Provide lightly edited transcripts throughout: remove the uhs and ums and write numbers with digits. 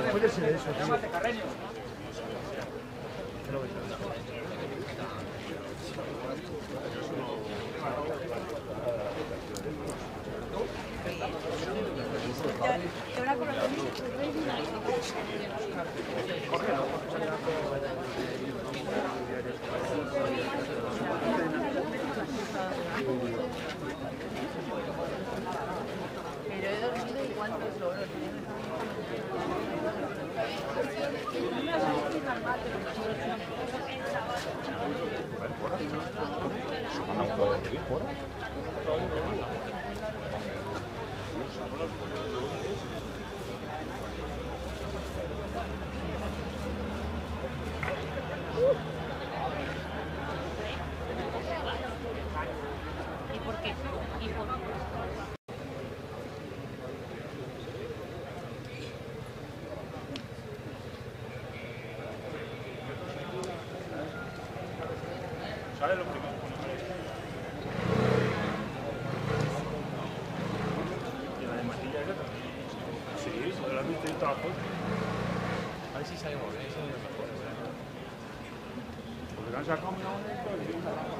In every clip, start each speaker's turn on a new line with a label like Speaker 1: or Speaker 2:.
Speaker 1: puede ser eso, tío.
Speaker 2: Pero he dormido igual que solo. ¿Y por qué? ¿Y por qué?
Speaker 3: ¿Sale lo primero? ¿Y la de Matilla esa también? Sí, se la han visto en todas las fotos. A ver si salimos bien, eso es mejor. Porque han sacado una bonita y una rama.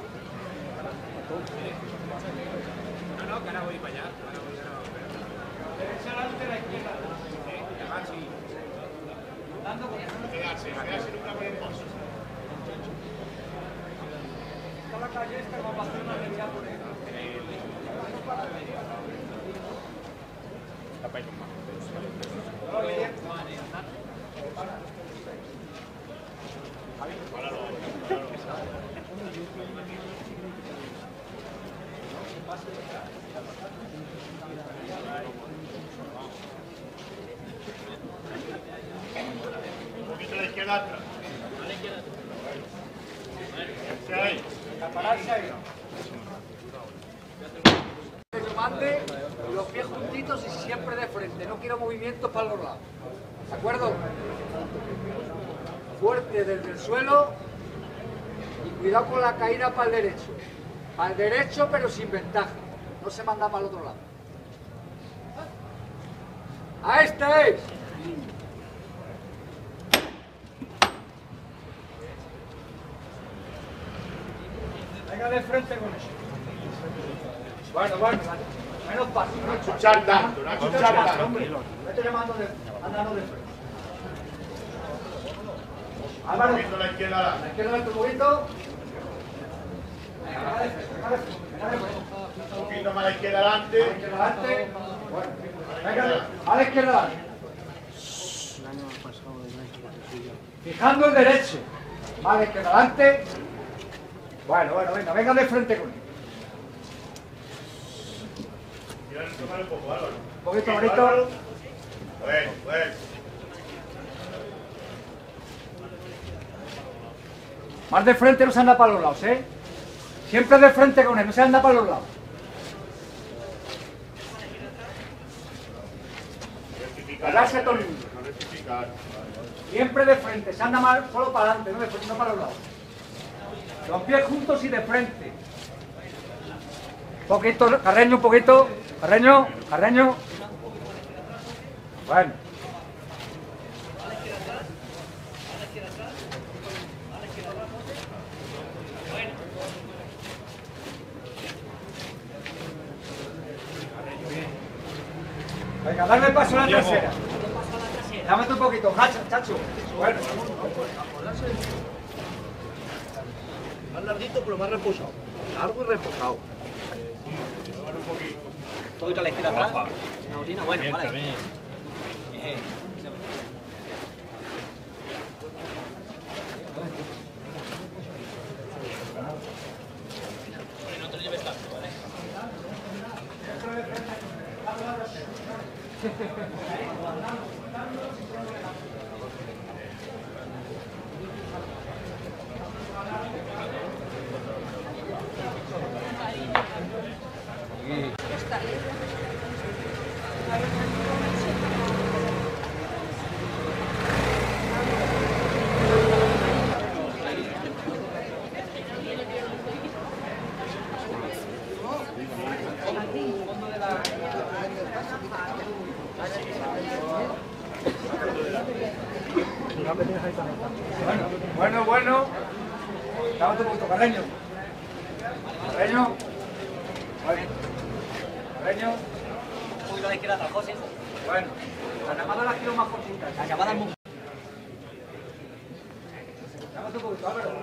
Speaker 3: No, que ahora voy para allá. Derecha adelante a la izquierda. Sí, dando con quedarse nunca por el paso. La calle esta va a hacer una derecha por ahí. Un poquito a la izquierda atrás. A la izquierda atrás. Ahí. Pararse ahí.
Speaker 1: Que yo mande los pies juntitos y siempre de frente. No quiero movimientos para los lados. ¿De acuerdo? Fuerte desde el suelo y cuidado con la caída para el derecho. Para el derecho pero sin ventaja. No se manda para el otro lado. ¡A este es! Venga de frente con eso. Bueno, menos paso.
Speaker 3: No chuchar tanto, no chuchar tanto.
Speaker 1: Vete llamando andando de frente. Álvaro,
Speaker 3: Viendo la izquierda.
Speaker 1: la izquierda del poquito. Venga de frente.
Speaker 3: Un poquito más a la izquierda adelante.
Speaker 1: A la izquierda adelante. Bueno, venga, a la izquierda adelante. Fijando el derecho. Vale, izquierda adelante. Bueno, venga de frente con él.
Speaker 3: Un poco, Álvaro.
Speaker 1: Un poquito bonito.
Speaker 3: Bueno.
Speaker 1: Más de frente no se anda para los lados, ¿eh? Siempre de frente con él, no se anda para los lados. Agarrarse a todo el mundo. Siempre de frente, se anda mal solo para adelante, no para los lados. Los pies juntos y de frente. Un poquito, Carreño, un poquito. Carreño. Bueno. Venga, darle paso a la trasera. Dámate un poquito, chacho. Bueno.
Speaker 4: Más larguito, pero más reposado. Largo y reposado. Un poquito a la izquierda atrás. Una botina, bueno, vale. No te lo lleves tanto, ¿vale?
Speaker 1: Bueno. Dámate un poquito, Carreño. Carreño.
Speaker 5: Un poquito a la izquierda atrás, José.
Speaker 1: Bueno, la llamada la quiero más cortita.
Speaker 5: La llamada es muy...
Speaker 1: Dámate un poquito, Álvaro.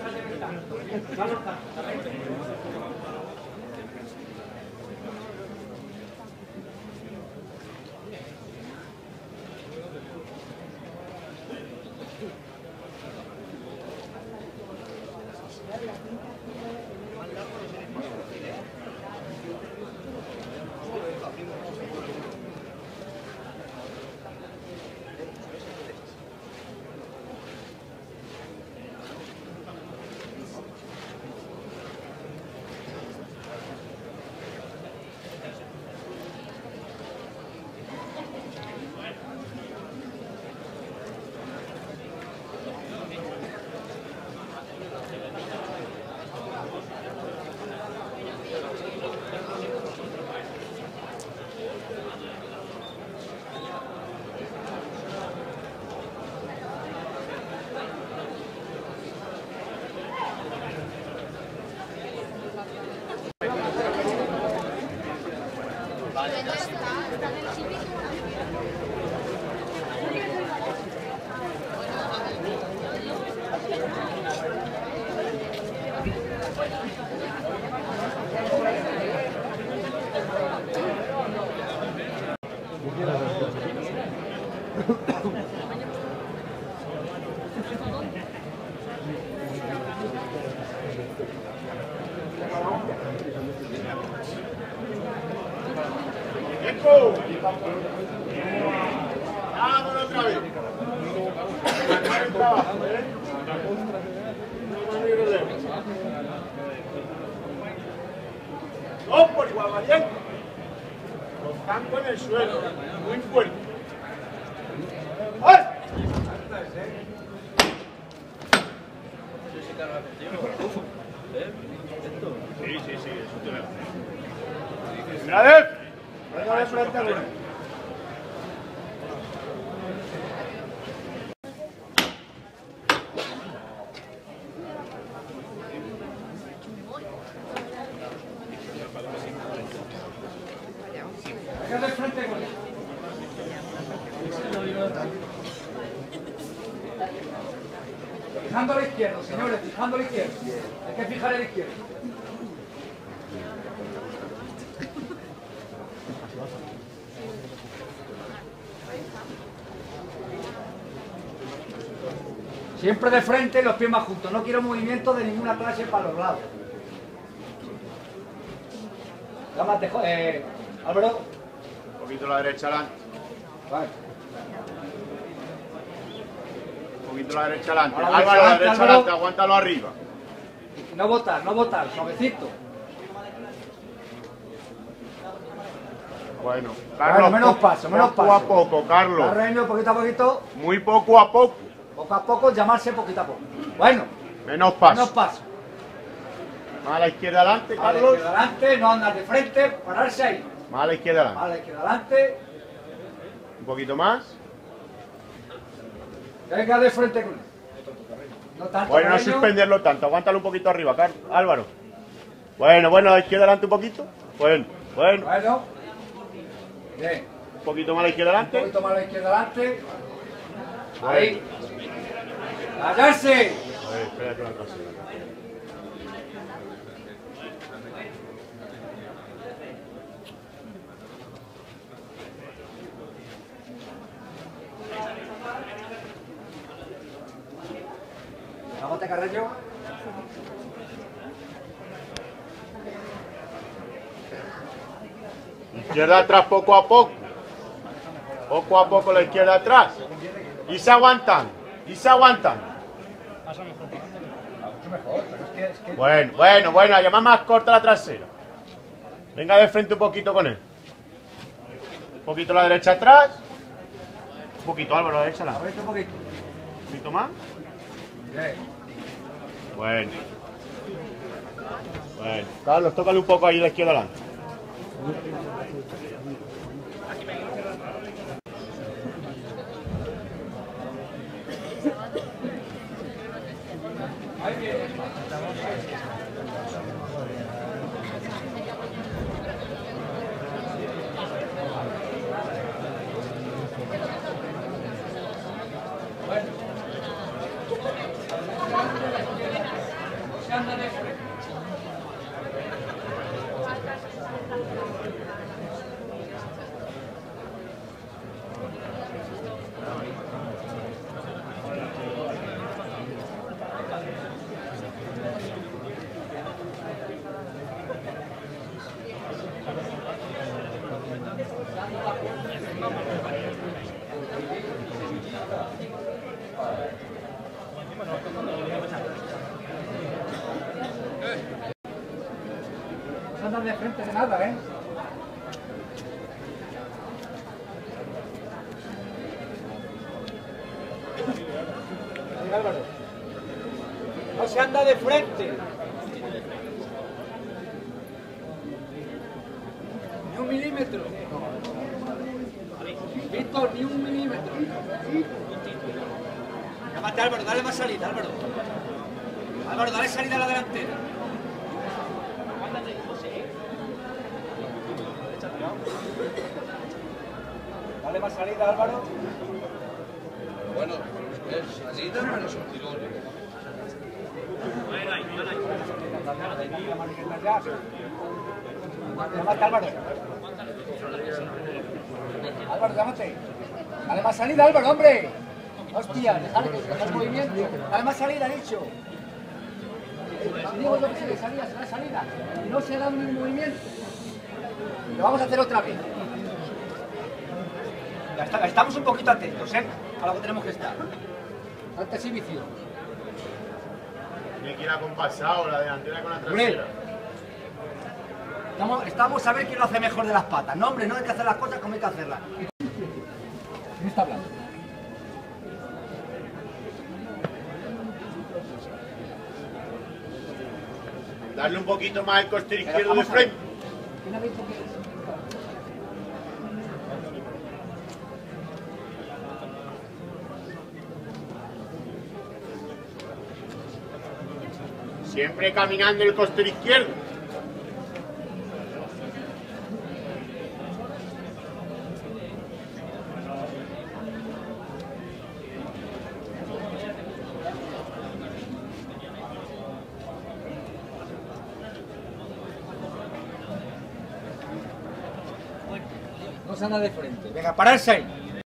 Speaker 3: ¡Vámonos otra vez! ¡Dos por igual, valiente! Los campos en el suelo, muy fuerte. ¡Ay! Sí, eso te veo. ¡Gracias! Venga de frente al uno.
Speaker 1: Venga de frente con él. Fijando a la izquierda, señores, fijando a la izquierda. Hay que fijar a la izquierda. Siempre de frente y los pies más juntos. No quiero movimientos de ninguna clase para los lados. Llámate, Álvaro.
Speaker 3: Un poquito a la derecha adelante.
Speaker 1: Vale.
Speaker 3: Un poquito a la derecha adelante.
Speaker 1: A la
Speaker 3: Álvaro, a la derecha
Speaker 1: Álvaro.
Speaker 3: adelante, aguántalo arriba.
Speaker 1: No botar, suavecito.
Speaker 3: Bueno,
Speaker 1: Carlos, menos paso.
Speaker 3: Poco a poco, Carlos.
Speaker 1: Carreño, poquito a poquito.
Speaker 3: Muy poco a poco.
Speaker 1: Poco a poco, llamarse poquito a poco. Bueno,
Speaker 3: Menos paso.
Speaker 1: menos paso.
Speaker 3: Más a la izquierda adelante,
Speaker 1: A la
Speaker 3: Carlos.
Speaker 1: izquierda adelante, no andar de frente, pararse ahí.
Speaker 3: Más a la izquierda
Speaker 1: A
Speaker 3: adelante.
Speaker 1: la izquierda adelante,
Speaker 3: Un poquito más.
Speaker 1: venga de frente con él. No tanto,
Speaker 3: Bueno, no
Speaker 1: Carreño.
Speaker 3: suspenderlo tanto. Aguántalo un poquito arriba, Álvaro. Bueno, a la izquierda adelante un poquito. Bueno.
Speaker 1: Bueno. Bien.
Speaker 3: Un poquito más a la izquierda
Speaker 1: Un
Speaker 3: adelante.
Speaker 1: poquito más a la izquierda adelante. Ahí. ¡Callarse!
Speaker 3: Espérate una cosa.
Speaker 1: Aguante, Carreño.
Speaker 3: Izquierda atrás poco a poco. Poco a poco la izquierda atrás. Y se aguantan. Bueno, llama más corta la trasera. Venga de frente un poquito con él. Un poquito a la derecha atrás. Un poquito, Álvaro, a la derecha adelante.
Speaker 1: Abrete un poquito.
Speaker 3: Un poquito más.
Speaker 1: Bien.
Speaker 3: Bueno. Carlos, tócale un poco ahí a la izquierda adelante.
Speaker 1: Se anda de frente. No se andan de frente de nada, ¿eh? Álvaro. No se anda de frente. Ni un milímetro. Víctor, ni un milímetro. Llámate Álvaro, dale más salida, Álvaro. Álvaro, dale salida a la delantera. Dale más salida, Álvaro.
Speaker 4: Bueno, es salida para los tirones.
Speaker 1: Llámate, Álvaro. Álvaro, llámate. Dale más salida, Álvaro, hombre. Hostia, dejale que dejas movimiento. Dale más salida, he dicho. Si digo yo que se le salida, será salida. Y no se da un movimiento. Lo vamos a hacer otra vez. Ya está, estamos un poquito atentos, ¿eh? A lo que tenemos que estar. Alta exhibición.
Speaker 3: Tiene que ir acompasado, la delantera con la trasera.
Speaker 1: Estamos a ver quién lo hace mejor de las patas. No, hombre, no hay que hacer las cosas como hay que hacerlas. ¿Quién está hablando?
Speaker 3: Darle un poquito más el costero izquierdo de frente.
Speaker 1: ¿Quién ha dicho que es?
Speaker 3: Siempre caminando el costero izquierdo.
Speaker 1: No se anda de frente. Venga, pararse ahí.